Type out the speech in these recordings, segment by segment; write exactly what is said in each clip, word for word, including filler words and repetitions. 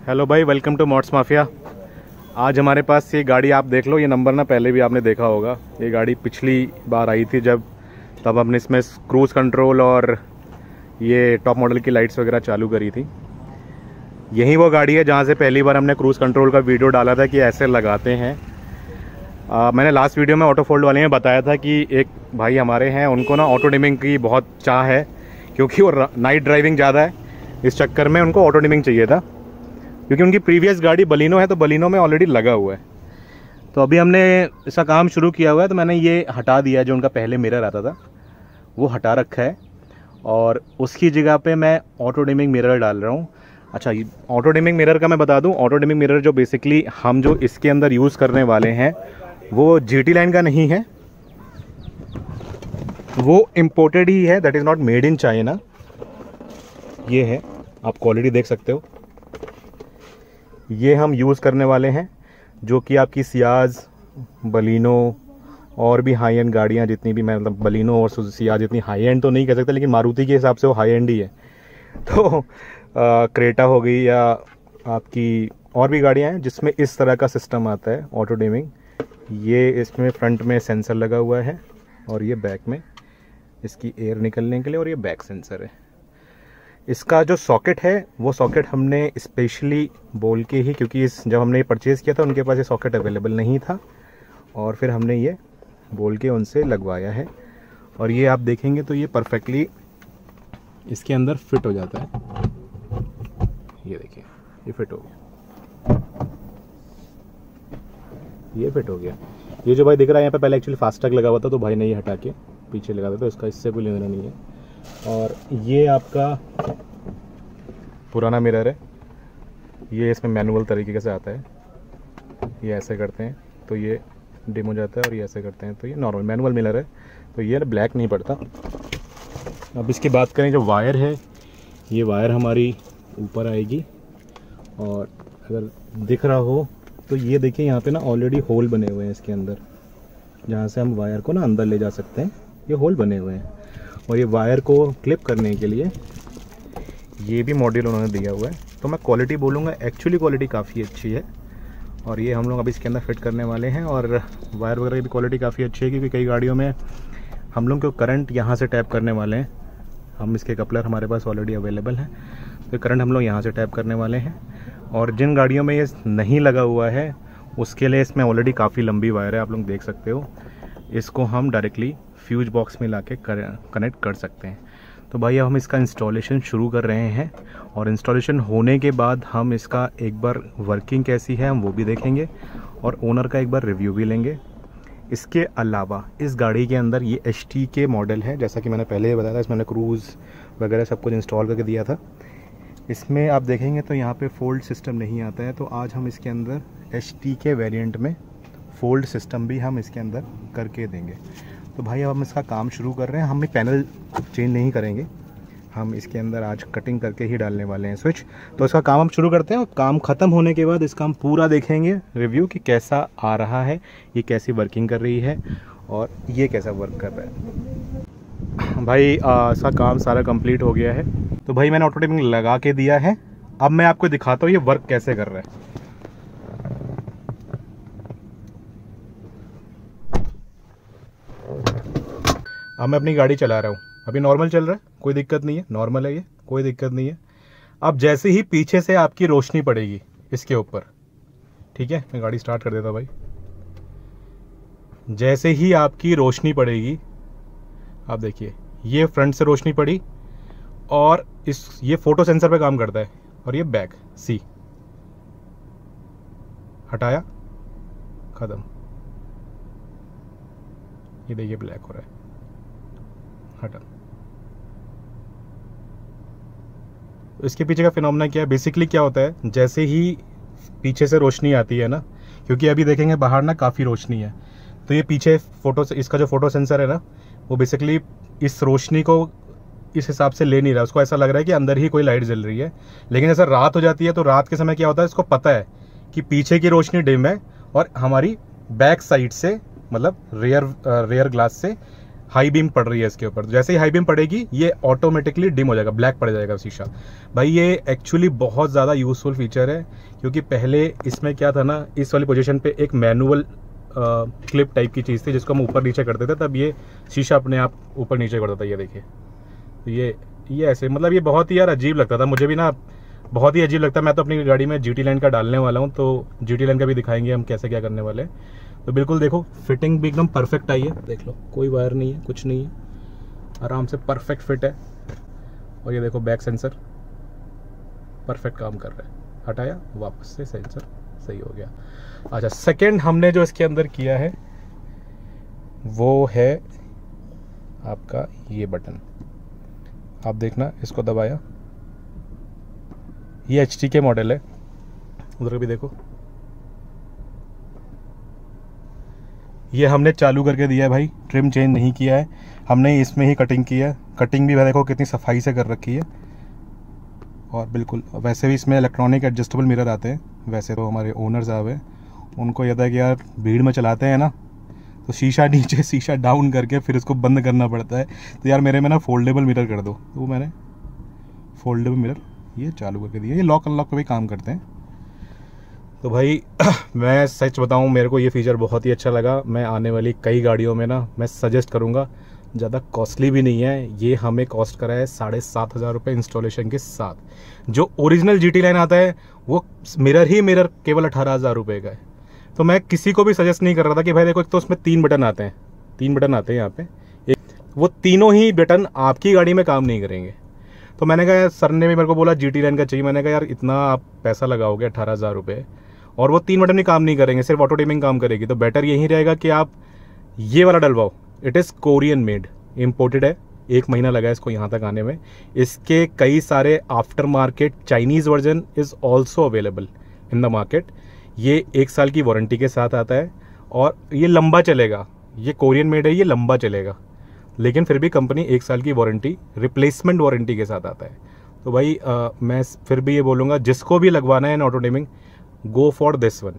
Hello भाई, welcome two modes mafia. आज हमारे पास ये गाड़ी आप देख लो, ये नंबर ना पहले भी आपने देखा होगा। ये गाड़ी पिछली बार आई थी जब, तब हमने इसमें क्रूज़ कंट्रोल और ये टॉप मॉडल की लाइट्स वगैरह चालू करी थी। यही वो गाड़ी है जहाँ से पहली बार हमने क्रूज़ कंट्रोल का वीडियो डाला था कि ऐसे लगाते हैं। आ, मैंने लास्ट वीडियो में ऑटो फोल्ड वाले में बताया था कि एक भाई हमारे हैं, उनको ना ऑटो डिमिंग की बहुत चाह है, क्योंकि वो नाइट ड्राइविंग ज़्यादा है। इस चक्कर में उनको ऑटो डिमिंग चाहिए था, क्योंकि उनकी प्रीवियस गाड़ी बलिनो है, तो बलिनो में ऑलरेडी लगा हुआ है। तो अभी हमने इसका काम शुरू किया हुआ है, तो मैंने ये हटा दिया है, जो उनका पहले मिरर आता था वो हटा रखा है, और उसकी जगह पे मैं ऑटो डिमिंग मिरर डाल रहा हूँ। अच्छा, ऑटो डिमिंग मिरर का मैं बता दूँ, ऑटो डिमिंग मिरर जो बेसिकली हम जो इसके अंदर यूज़ करने वाले हैं वो जीटी लाइन का नहीं है, वो इम्पोर्टेड ही है, that is not made in China. ये है, आप क्वालिटी देख सकते हो। ये हम यूज़ करने वाले हैं, जो कि आपकी सियाज, बलिनो और भी हाई एंड गाड़ियाँ जितनी भी, मैं मतलब बलिनो और सियाज इतनी हाई एंड तो नहीं कह सकता, लेकिन मारुति के हिसाब से वो हाई एंड ही है। तो आ, क्रेटा हो गई या आपकी और भी गाड़ियाँ हैं जिसमें इस तरह का सिस्टम आता है ऑटो डिमिंग। ये इसमें फ्रंट में सेंसर लगा हुआ है, और ये बैक में इसकी एयर निकलने के लिए, और ये बैक सेंसर है। इसका जो सॉकेट है वो सॉकेट हमने स्पेशली बोल के ही, क्योंकि इस जब हमने ये परचेज़ किया था उनके पास ये सॉकेट अवेलेबल नहीं था, और फिर हमने ये बोल के उनसे लगवाया है। और ये आप देखेंगे तो ये परफेक्टली इसके अंदर फिट हो जाता है। ये देखिए, ये फिट हो गया, ये फिट हो गया। ये जो भाई दिख रहा है यहाँ पे पहले एक्चुअली फास्टैग लगा हुआ था, तो भाई ने ये हटा के पीछे लगा दिया, तो इसका इससे कोई लेना नहीं है। और ये आपका पुराना मिरर है, ये इसमें मैनुअल तरीके से आता है। ये ऐसे करते हैं तो ये डिम हो जाता है, और ये ऐसे करते हैं तो ये नॉर्मल मैनुअल मिरर है, तो ये ब्लैक नहीं पड़ता। अब इसकी बात करें, जो वायर है, ये वायर हमारी ऊपर आएगी, और अगर दिख रहा हो तो ये देखिए यहाँ पे ना ऑलरेडी होल बने हुए हैं इसके अंदर, जहाँ से हम वायर को ना अंदर ले जा सकते हैं। ये होल बने हुए हैं, और ये वायर को क्लिप करने के लिए ये भी मॉड्यूल उन्होंने दिया हुआ है। तो मैं क्वालिटी बोलूँगा, एक्चुअली क्वालिटी काफ़ी अच्छी है, और ये हम लोग अभी इसके अंदर फिट करने वाले हैं। और वायर वगैरह की भी क्वालिटी काफ़ी अच्छी है, क्योंकि कई गाड़ियों में हम लोग को करंट यहाँ से टैप करने वाले हैं। हम इसके कपलर हमारे पास ऑलरेडी अवेलेबल हैं, तो करंट हम लोग यहाँ से टैप करने वाले हैं। और जिन गाड़ियों में ये नहीं लगा हुआ है उसके लिए इसमें ऑलरेडी काफ़ी लंबी वायर है, आप लोग देख सकते हो। इसको हम डायरेक्टली फ्यूज बॉक्स में लाके कनेक्ट कर सकते हैं। तो भाई अब हम इसका इंस्टॉलेशन शुरू कर रहे हैं, और इंस्टॉलेशन होने के बाद हम इसका एक बार वर्किंग कैसी है हम वो भी देखेंगे, और ओनर का एक बार रिव्यू भी लेंगे। इसके अलावा इस गाड़ी के अंदर ये एच टी के मॉडल है, जैसा कि मैंने पहले ही बताया था, इसमें मैंने क्रूज़ वगैरह सब कुछ इंस्टॉल करके दिया था। इसमें आप देखेंगे तो यहाँ पे फोल्ड सिस्टम नहीं आता है, तो आज हम इसके अंदर एच टी के वेरिएंट में फोल्ड सिस्टम भी हम इसके अंदर करके देंगे। तो भाई अब हम इसका काम शुरू कर रहे हैं। हम पैनल चेंज नहीं करेंगे, हम इसके अंदर आज कटिंग करके ही डालने वाले हैं स्विच। तो इसका काम हम शुरू करते हैं, और काम ख़त्म होने के बाद इसका हम पूरा देखेंगे रिव्यू कि कैसा आ रहा है, ये कैसी वर्किंग कर रही है, और ये कैसा वर्क कर रहा है। भाई आ, इसका काम सारा कंप्लीट हो गया है। तो भाई मैंने ऑटो डिमिंग लगा के दिया है। अब मैं आपको दिखाता हूँ ये वर्क कैसे कर रहा है। अब मैं अपनी गाड़ी चला रहा हूँ, अभी नॉर्मल चल रहा है, कोई दिक्कत नहीं है, नॉर्मल है ये, कोई दिक्कत नहीं है। अब जैसे ही पीछे से आपकी रोशनी पड़ेगी इसके ऊपर, ठीक है, मैं गाड़ी स्टार्ट कर देता भाई। जैसे ही आपकी रोशनी पड़ेगी, आप देखिए ये फ्रंट से रोशनी पड़ी, और इस ये फोटो सेंसर पे काम करता है, और ये बैक सी हटाया, खत्म। ये देखिए ब्लैक हो रहा है, हटा। इसके पीछे का फिनोमेना क्या है, बेसिकली क्या होता है, जैसे ही पीछे से रोशनी आती है ना, क्योंकि अभी देखेंगे बाहर ना काफ़ी रोशनी है, तो ये पीछे फोटो, इसका जो फोटो सेंसर है ना, वो बेसिकली इस रोशनी को इस हिसाब से ले नहीं रहा। उसको ऐसा लग रहा है कि अंदर ही कोई लाइट जल रही है। लेकिन जैसे रात हो जाती है, तो रात के समय क्या होता है, इसको पता है कि पीछे की रोशनी डिम है, और हमारी बैक साइड से, मतलब रेयर रेयर ग्लास से हाई बीम पड़ रही है इसके ऊपर, जैसे ही हाई बीम पड़ेगी ये ऑटोमेटिकली डिम हो जाएगा, ब्लैक पड़ जाएगा शीशा। भाई ये एक्चुअली बहुत ज़्यादा यूज़फुल फीचर है, क्योंकि पहले इसमें क्या था ना, इस वाली पोजीशन पे एक मैनुअल क्लिप टाइप की चीज़ थी जिसको हम ऊपर नीचे करते थे, तब ये शीशा अपने आप ऊपर नीचे करता था। ये देखिए, तो ये ये ऐसे मतलब ये बहुत ही यार अजीब लगता था मुझे भी ना, बहुत ही अजीब लगता है। मैं तो अपनी गाड़ी में जी टी लाइन का डालने वाला हूँ, तो जी टी लाइन का भी दिखाएंगे हम कैसे क्या करने वाले हैं। तो बिल्कुल देखो, फिटिंग भी एकदम परफेक्ट आई है, देख लो, कोई वायर नहीं है, कुछ नहीं है, आराम से परफेक्ट फिट है। और ये देखो बैक सेंसर परफेक्ट काम कर रहा है, हटाया वापस से सेंसर सही हो गया। अच्छा, सेकंड हमने जो इसके अंदर किया है वो है आपका ये बटन, आप देखना, इसको दबाया, ये एच टी के मॉडल है, उधर भी देखो, ये हमने चालू करके दिया है भाई, ट्रिम चेंज नहीं किया है हमने, इसमें ही कटिंग की है। कटिंग भी देखो कितनी सफाई से कर रखी है। और बिल्कुल वैसे भी इसमें इलेक्ट्रॉनिक एडजस्टेबल मिरर आते हैं। वैसे तो हमारे ओनर्स आए हुए, उनको यह था कि यार भीड़ में चलाते हैं ना, तो शीशा नीचे शीशा डाउन करके फिर इसको बंद करना पड़ता है, तो यार मेरे में ना फोल्डेबल मिरर कर दो, तो वो मैंने फोल्डेबल मिरर ये चालू करके दिया। ये लॉक अनलॉक पे भी काम करते हैं। तो भाई मैं सच बताऊं, मेरे को ये फीचर बहुत ही अच्छा लगा। मैं आने वाली कई गाड़ियों में ना मैं सजेस्ट करूंगा, ज़्यादा कॉस्टली भी नहीं है। ये हमें कॉस्ट करा है साढ़े सात हज़ार रुपये इंस्टॉलेशन के साथ। जो ओरिजिनल जी टी लाइन आता है वो मिरर ही मिरर केवल अठारह हज़ार रुपये का है। तो मैं किसी को भी सजेस्ट नहीं कर रहा था कि भाई देखो, एक तो उसमें तीन बटन आते हैं, तीन बटन आते हैं यहाँ पे, एक वो तीनों ही बटन आपकी गाड़ी में काम नहीं करेंगे। तो मैंने कहा, सर ने भी मेरे को बोला जी टी लाइन का चाहिए, मैंने कहा यार इतना आप पैसा लगाओगे अठारह हज़ार रुपये और वो तीन बटन भी काम नहीं करेंगे, सिर्फ ऑटो डिमिंग काम करेगी, तो बेटर यही रहेगा कि आप ये वाला डलवाओ। It is Korean made, imported है, एक महीना लगा इसको यहाँ तक आने में। इसके कई सारे after market Chinese version is also available in the market. ये एक साल की वारंटी के साथ आता है और ये लंबा चलेगा। ये कोरियन मेड है, ये लंबा चलेगा, लेकिन फिर भी कंपनी एक साल की वारंटी, रिप्लेसमेंट वारंटी के साथ आता है। तो भाई आ, मैं फिर भी ये बोलूँगा, जिसको भी लगवाना है auto dimming, go for this one,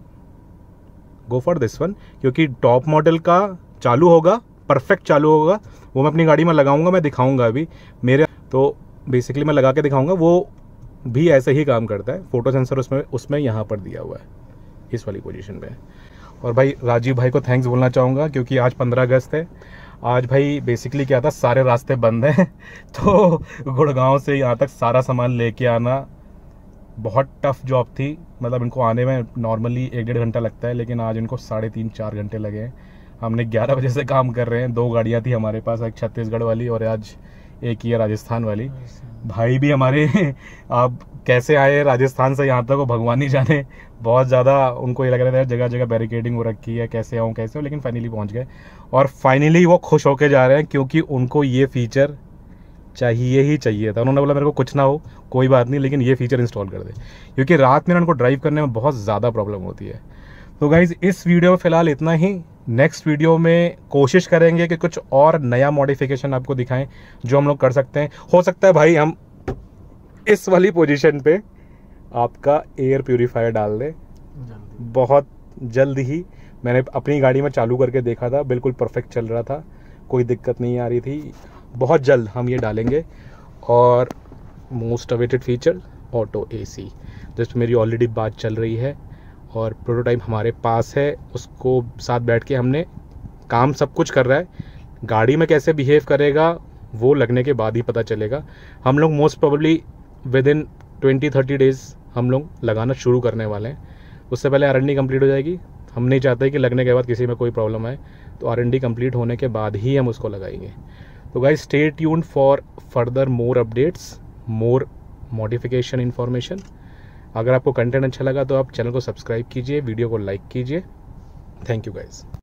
go for this one, क्योंकि टॉप मॉडल का चालू होगा, परफेक्ट चालू होगा। वो मैं अपनी गाड़ी में लगाऊंगा, मैं दिखाऊंगा अभी मेरे, तो बेसिकली मैं लगा के दिखाऊंगा, वो भी ऐसे ही काम करता है। फोटो सेंसर उसमें उसमें यहाँ पर दिया हुआ है, इस वाली पोजीशन पे। और भाई राजीव भाई को थैंक्स बोलना चाहूँगा, क्योंकि आज पंद्रह अगस्त है। आज भाई बेसिकली क्या था, सारे रास्ते बंद हैं तो गुड़गांव से यहाँ तक सारा सामान लेके आना बहुत टफ जॉब थी। मतलब इनको आने में नॉर्मली एक डेढ़ घंटा लगता है, लेकिन आज इनको साढ़े तीन चार घंटे लगे हैं। हमने ग्यारह बजे से काम कर रहे हैं। दो गाड़ियाँ थी हमारे पास, एक छत्तीसगढ़ वाली और आज एक ही है राजस्थान वाली। भाई भी हमारे अब कैसे आए राजस्थान से यहाँ तक, वो भगवान ही जाने। बहुत ज़्यादा उनको ये लग रहा था जगह जगह बैरिकेडिंग हो रखी है, कैसे आऊँ कैसे हो, लेकिन फाइनली पहुँच गए। और फाइनली वो खुश होके जा रहे हैं, क्योंकि उनको ये फीचर चाहिए ही चाहिए था। उन्होंने बोला मेरे को कुछ ना हो कोई बात नहीं, लेकिन ये फीचर इंस्टॉल कर दे, क्योंकि रात में उनको ड्राइव करने में बहुत ज़्यादा प्रॉब्लम होती है। तो गाइज़ इस वीडियो में फ़िलहाल इतना ही। नेक्स्ट वीडियो में कोशिश करेंगे कि कुछ और नया मॉडिफिकेशन आपको दिखाएं जो हम लोग कर सकते हैं। हो सकता है भाई हम इस वाली पोजीशन पे आपका एयर प्यूरीफायर डाल दें बहुत जल्द ही। मैंने अपनी गाड़ी में चालू करके देखा था, बिल्कुल परफेक्ट चल रहा था, कोई दिक्कत नहीं आ रही थी। बहुत जल्द हम ये डालेंगे। और most awaited feature auto AC, जिस पर मेरी ऑलरेडी बात चल रही है और प्रोटोटाइप हमारे पास है, उसको साथ बैठ के हमने काम सब कुछ कर रहा है। गाड़ी में कैसे बिहेव करेगा वो लगने के बाद ही पता चलेगा। हम लोग most probably within twenty thirty days हम लोग लगाना शुरू करने वाले हैं। उससे पहले आर एन डी कम्प्लीट हो जाएगी। हम नहीं चाहते कि लगने के बाद किसी में कोई प्रॉब्लम आए, तो आर एन डी कम्प्लीट होने के बाद ही हम उसको लगाएंगे। तो guys stay tuned for further more updates, more modification information. अगर आपको कंटेंट अच्छा लगा तो आप चैनल को सब्सक्राइब कीजिए, वीडियो को लाइक कीजिए। Thank you guys.